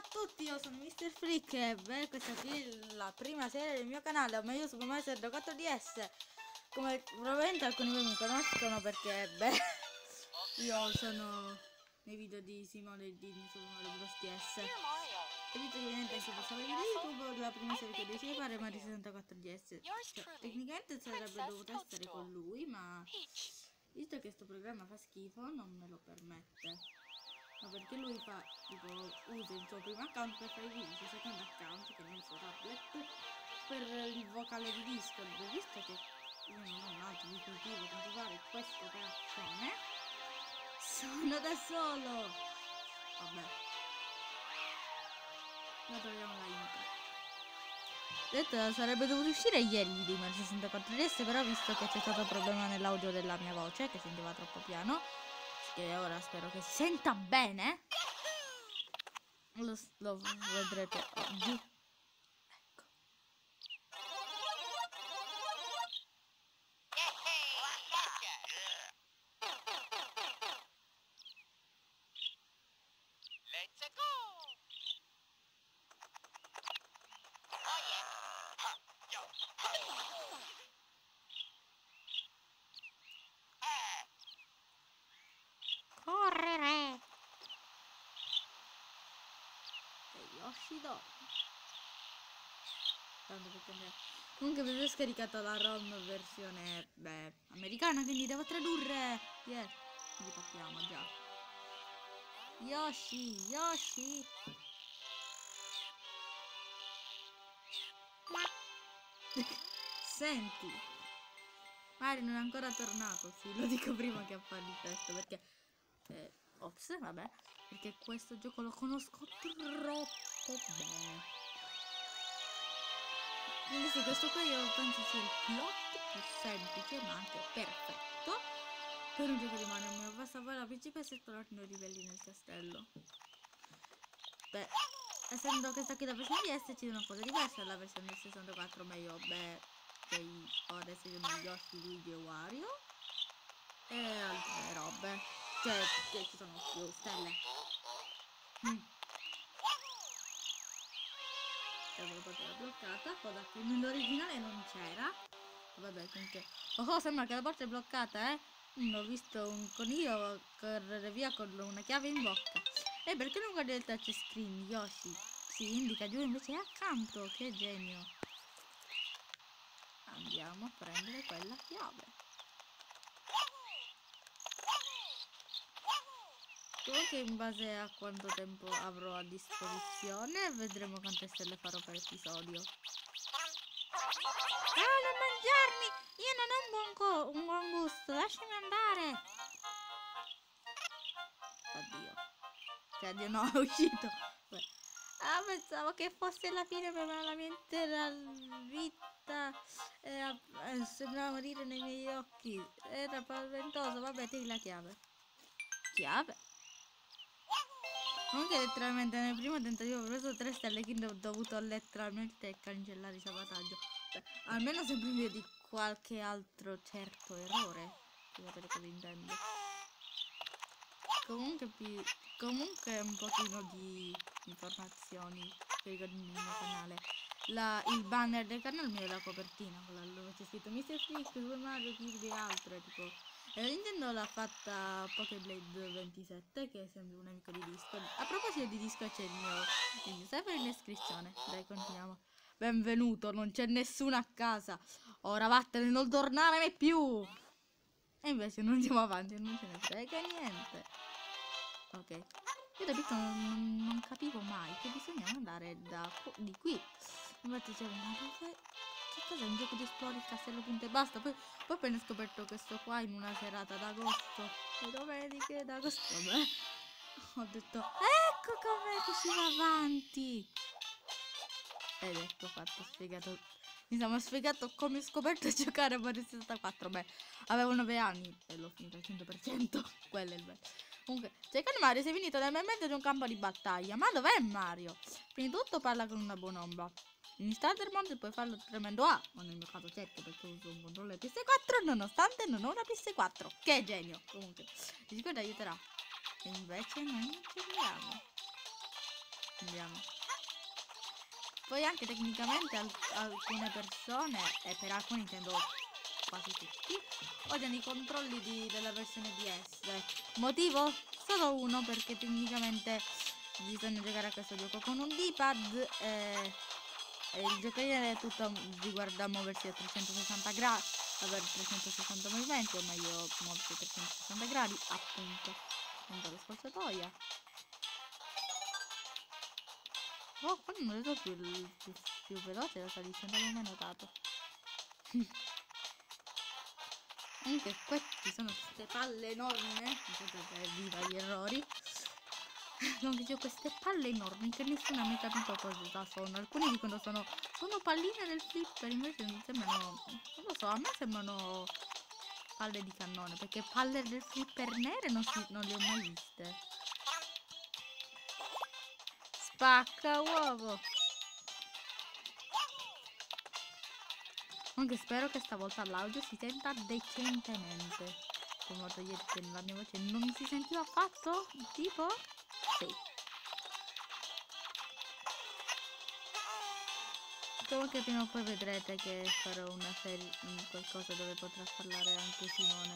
a tutti, io sono Mr. Freak e questa qui è la prima serie del mio canale, o meglio Super Mario 64 DS. Come probabilmente alcuni di voi mi conoscono perché, io sono nei video di Simone e di Super Mario Bros. DS. E visto che ovviamente anche questo video di YouTube, la prima serie che decisi di fare è Mario 64 DS. Cioè, tecnicamente sarebbe dovuto essere con lui, ma visto che questo programma fa schifo, non me lo permette. Ma perché lui fa, tipo, usa il suo primo account per fare i video, il suo secondo account, che è il suo tablet, per il vocale di Discord, visto che io non ho un altro dispositivo con cui fare questa operazione, sono da solo! Vabbè. La troviamo la intro. Detto, sarebbe dovuto uscire ieri il video Mario 64 DS, però visto che c'è stato un problema nell'audio della mia voce, che sentiva troppo piano, che ora spero che si senta bene. Lo vedrete oggi. Ecco. Let's go! Correre! E Yoshido. Tanto perché comunque avevo scaricato la ROM versione americana, quindi devo tradurre. Yeah. Quindi partiamo già. Yoshi. Senti, Mario non è ancora tornato, sì, lo dico prima che appare il testo perché ops, vabbè, perché questo gioco lo conosco troppo bene. Quindi sì, questo qua io penso sia il plot più semplice ma anche perfetto per un gioco di Mario. Mi basta fare la principessa e esplorare i livelli nel castello. Beh, essendo che sta qui la versione DS ci sono cose diverse dalla versione del 64, meglio, adesso ci sono Yoshi, Luigi e Wario e altre robe, cioè che ci sono più stelle. La porta era bloccata, cosa che nell'originale non c'era. Vabbè, comunque. Oh, sembra che la porta è bloccata, eh? Ho visto un coniglio correre via con una chiave in bocca. E perché non guardi il touchscreen, Yoshi? Si indica giù invece è accanto, che genio. Andiamo a prendere quella chiave. Comunque in base a quanto tempo avrò a disposizione vedremo quante stelle farò per episodio. Ah, non mangiarmi! Io non ho un buon gusto, lasciami andare! Addio. Cioè, Dio no, è uscito. Beh. Ah, pensavo che fosse la fine per la mia intera vita. Sembrava morire nei miei occhi. Era spaventoso. Vabbè, tieni la chiave. Chiave? Comunque letteralmente nel primo tentativo ho preso 3 stelle, quindi ho dovuto letteralmente cancellare il sabotaggio. Beh, almeno sempre in via di qualche altro certo errore. Sapete cosa intendo. Comunque un pochino di informazioni che riguardano il mio canale. Il banner del canale mio è la copertina, dove c'è scritto Mr. Freak, Super Mario, Kirby e altre, tipo. E Nintendo l'ha fatta Pokéblade 27, che è sempre un amico di Discord. A proposito di Discord c'è il mio server in descrizione. Dai, continuiamo. Benvenuto, non c'è nessuno a casa. Ora vattene, non tornare mai più. E invece non andiamo avanti, non ce ne frega niente. Ok. Io da piccolo non capivo mai che bisognava andare di qui. Infatti dicevo, ma dove? Che cos'è? Un gioco di esplori il castello punto e basta. Poi appena ho scoperto questo qua in una serata d'agosto. E domeniche d'agosto. Vabbè. Ho detto, ecco com'è che si va avanti. Ed ecco fatto, spiegato. Mi sono spiegato come ho scoperto a giocare a Mario 64. Beh, avevo 9 anni e l'ho finito al 100%. Quello è il bello. Comunque, cercando Mario, sei finito nel mezzo di un campo di battaglia. Ma dov'è Mario? Prima di tutto parla con una buona ombra. In Starter Mode puoi farlo tremendo A, ma nel mio caso cerco perché uso un controller PS4 nonostante non ho una PS4. Che genio! Comunque, di sicuro ti aiuterà. E invece noi non ci abbiamo. Andiamo. Poi anche tecnicamente alcune persone, e per alcuni intendo quasi tutti, odiano i controlli della versione DS. Motivo? Solo uno, perché tecnicamente bisogna giocare a questo gioco con un D-pad e il giocare è tutto riguarda muoversi a 360 gradi, avere 360 movimenti, o meglio muoversi a 360 gradi, appunto. Andare scorciatoia. Oh, qua non vedo più veloce la salice, non l'avevo mai notato. Anche qui ci sono queste palle enormi. Scusate, viva gli errori. Comunque ho queste palle enormi che nessuno ha mai capito cosa sono. Alcuni dicono sono palline del flipper, invece mi sembrano, non lo so, a me sembrano palle di cannone, perché palle del flipper nere non le ho mai viste. Spacca uovo. Comunque spero che stavolta l'audio si senta decentemente. Come ieri che la mia voce non mi si sentiva affatto? Tipo? Sì. Comunque prima o poi vedrete che farò una serie, qualcosa dove potrà parlare anche Simone.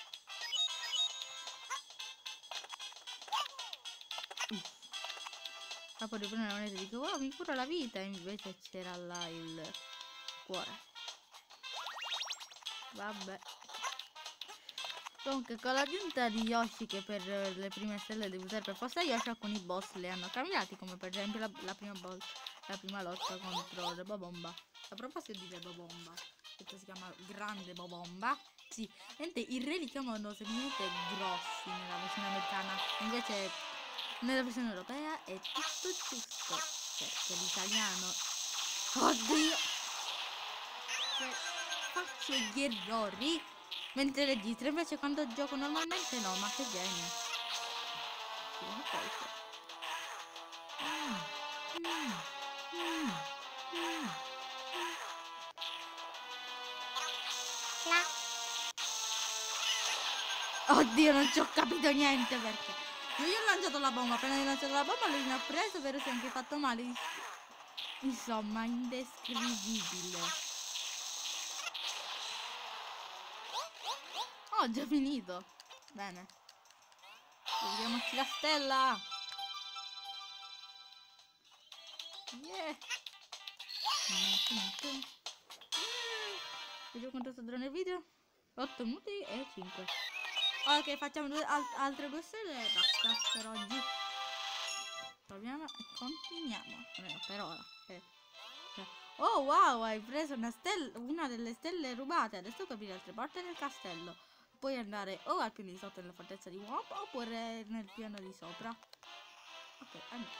Capo di prendere la moneta e dico, oh, mi cura la vita, invece c'era là il cuore. Vabbè. Comunque con l'aggiunta di Yoshi, che per le prime stelle devi usare per forza Yoshi, alcuni boss le hanno cambiati, come per esempio la prima lotta contro le Bobomba. A proposito di le Bobomba, questo si chiama Grande Bobomba. Sì, niente, i re li chiamano semplicemente grossi nella versione americana, invece nella versione europea è tutto giusto, perché l'italiano... Oddio! Se faccio gli errori mentre registro, invece quando gioco normalmente no, ma che genio. Oddio, non ci ho capito niente perché io gli ho lanciato la bomba, appena gli ho lanciato la bomba lui mi ha preso, però si è anche fatto male. Insomma, indescrivibile. Oh, ho già finito. Bene. Vediamoci la stella. Yeah. Vedo quanto sto durando il video. 8 minuti e 5. Ok, facciamo altre 2 stelle e basta per oggi. Proviamo e continuiamo. Almeno per ora. Oh wow, hai preso una delle stelle rubate. Adesso puoi aprire altre porte nel castello. Puoi andare o al piano di sotto nella fortezza di Womp oppure nel piano di sopra. Ok, andiamo.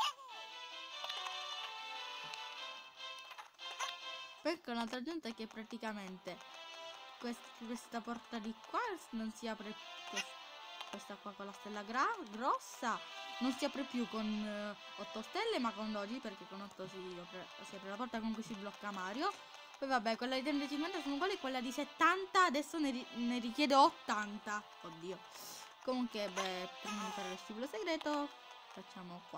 Poi con un'altra aggiunta è che praticamente questa porta di qua non si apre, questa qua con la stella grossa non si apre più con 8 stelle ma con 12, perché con 8 si apre la porta con cui si blocca Mario. Poi vabbè, quella di 350 sono uguali, quella di 70 adesso ne richiede 80. Oddio. Comunque, beh, prima di fare lo scivolo segreto facciamo qua.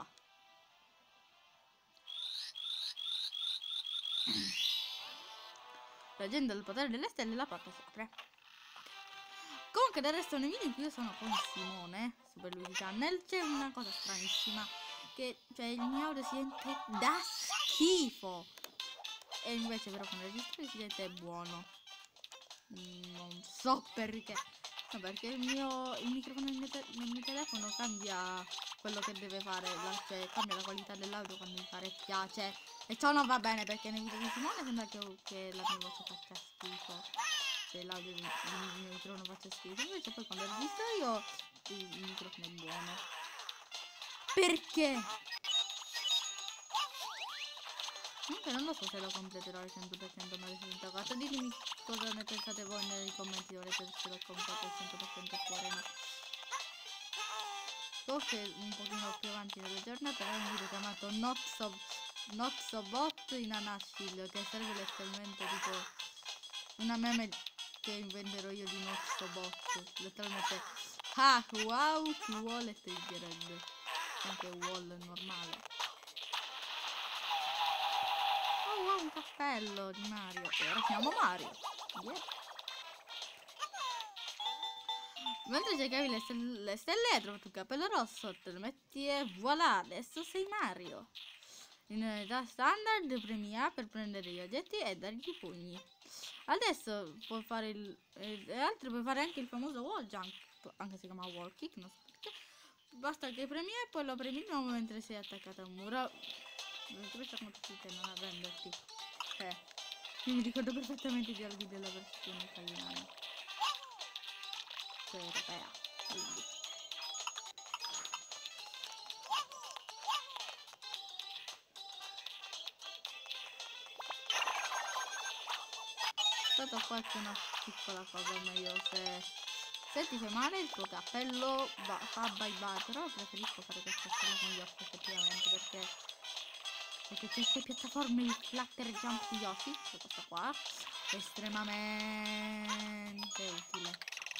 Leggendo il potere delle stelle la porta si apre. Comunque del resto nei video in cui io sono con Simone Super Luigi Channel c'è una cosa stranissima, che cioè il mio audio si sente da schifo, e invece però con il registro si sente buono. Non so perché. No, perché il microfono nel mio telefono cambia quello che deve fare, cioè cambia la qualità dell'audio quando mi pare piace, e ciò non va bene perché nei video di Simone sembra che la mia voce faccia schifo, cioè l'audio del mio microfono faccia schifo, invece poi quando registro io il microfono è buono. Perché? Comunque non lo so se lo completerò al 100% Mario 64. Ditemi cosa ne pensate voi nei commenti, volete se lo completo al 100% oppure no. So che un pochino più avanti nella giornata è un video chiamato Not So Bot in a Nutshell, che serve letteralmente tipo una meme che inventerò io di Not So Bot. Letteralmente, ah wow, chi vuole triggered. Anche wall normale. ho un cappello di Mario. E ora siamo Mario. Yeah. Mentre cercavi le stelle, hai trovato un cappello rosso, te lo metti e voilà, adesso sei Mario. In età standard premi A per prendere gli oggetti e dargli i pugni. Adesso puoi fare altri puoi fare anche il famoso wall jump, anche se si chiama wall kick, non so perché. Basta che premi E e poi lo premi di nuovo mentre sei attaccato a un muro. Questa come ti non arrenderti. Io mi ricordo perfettamente i dialoghi della versione italiana. Cioè europea. Quindi. Stato qualche una piccola cosa meglio se ti fai male il tuo cappello fa bye bye, però preferisco fare questa cosa con gli occhi effettivamente perché queste piattaforme il flutter jump di Yoshi, che questa qua è estremamente utile.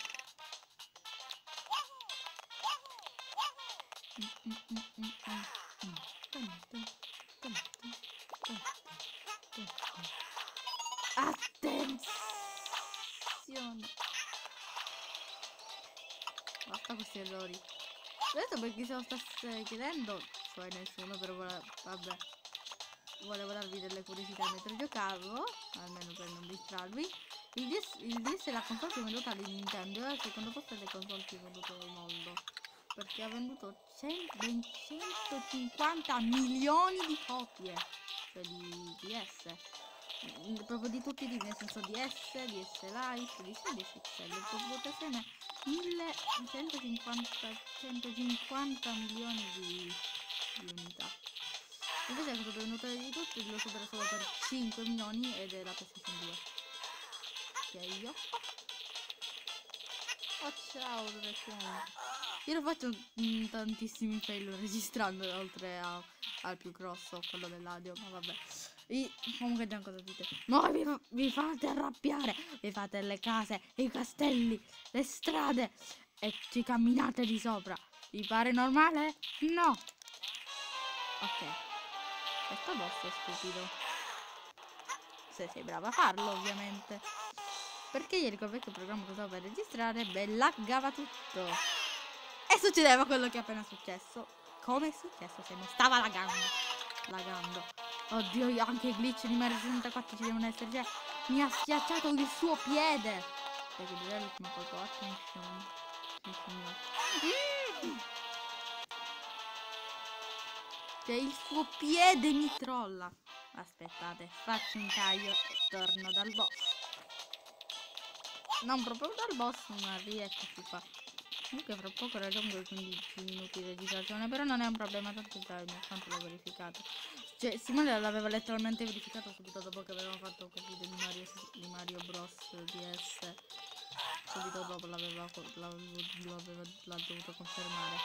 Attenzione, basta questi errori. Adesso per chi se lo stesse chiedendo, cioè nessuno, però vabbè, volevo darvi delle curiosità mentre giocavo, almeno per non distrarvi. Il DS è la console più venduta di Nintendo, è al secondo posto delle console più vendute al mondo, perché ha venduto ben 150 milioni di copie, cioè di DS. Proprio di tutti i tipi, nel senso DS Lite, DS XL, proprio assieme 150 milioni di unità. Invece è stato venuto di tutti, lo supera solo per 5 milioni ed è la PlayStation 2. Che io? Oh ciao, dove siamo? Io lo faccio tantissimi fail registrando, oltre al più grosso, quello dell'audio, ma vabbè. Comunque già cosa dite? Voi vi fate arrabbiare, vi fate le case, i castelli, le strade e ci camminate di sopra. Vi pare normale? No. Ok. Questo boss è stupido. Se sei brava a farlo, ovviamente. Perché ieri col vecchio programma che stavo per registrare, laggava tutto. E succedeva quello che è appena successo. Come è successo se non stava laggando. Oddio, anche i glitch di Mario 64 ci devono essere. Cioè, mi ha schiacciato il suo piede. Perché direi l'ultimo colpo. Attenzione. Cioè, il suo piede mi trolla. Aspettate, faccio un taglio e torno dal boss. Non proprio dal boss, ma rieccoci qua. Comunque fra poco raggiungo i 15 minuti di registrazione, però non è un problema, tanto già il mio account l'ho verificato. Cioè, Simone l'aveva letteralmente verificato subito dopo che avevamo fatto quel video di Mario Bros DS. Subito dopo l'ha dovuto confermare.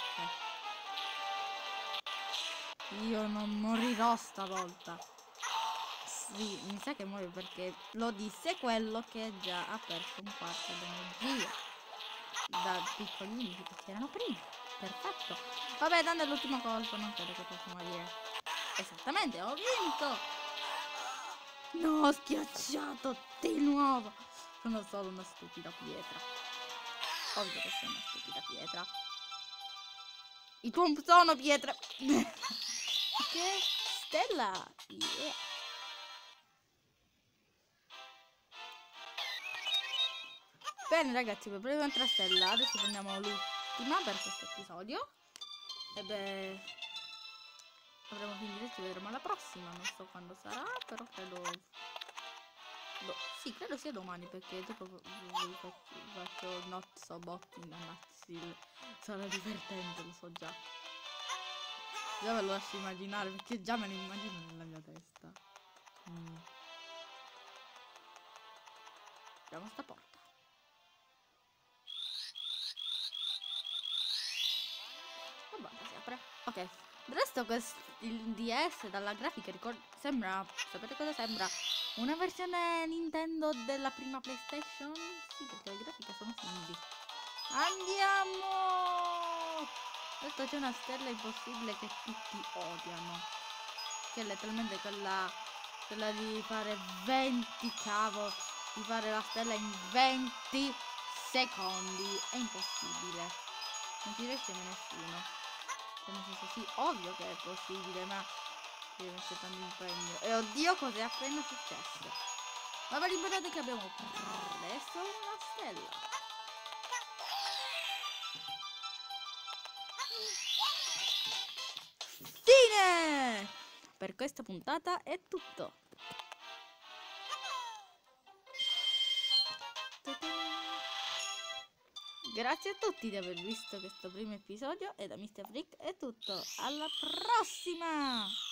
Io non morirò stavolta. Sì, mi sa che muoio perché lo disse quello che già ha perso un quarto d'energia. Da piccolini che erano prima. Perfetto. Vabbè, dando l'ultimo colpo, non credo che possa morire. Esattamente, ho vinto. No, ho schiacciato di nuovo. Sono solo una stupida pietra. Ovvio che sono una stupida pietra. I tuoi sono pietre. Che stella. Yeah. Bene ragazzi, per prima un'altra stella. Adesso prendiamo l'ultima per questo episodio. E beh, avremo finito, ci vedremo alla prossima. Non so quando sarà, però credo... sì, credo sia domani, perché dopo faccio Not So Botting a Maxil. Sarà divertente, lo so già. Già ve lo lascio immaginare, perché già me lo immagino nella mia testa. Apriamo sta porta. La porta si apre. Ok. Del resto il DS dalla grafica sembra, sapete cosa sembra? Una versione Nintendo della prima PlayStation? Sì, perché le grafiche sono simili. Andiamo! Adesso c'è una stella impossibile che tutti odiano. Che è letteralmente quella quella di fare 20 cavo, di fare la stella in 20 secondi. È impossibile. Non ci riesce mai nessuno. Cioè, nel senso, sì, ovvio che è possibile, ma deve mettere tanto impegno. E oddio, cos'è appena successo? Ma vi ricordate che abbiamo preso una stella? Fine! Per questa puntata è tutto. Grazie a tutti di aver visto questo primo episodio e da Mr. Freak è tutto. Alla prossima!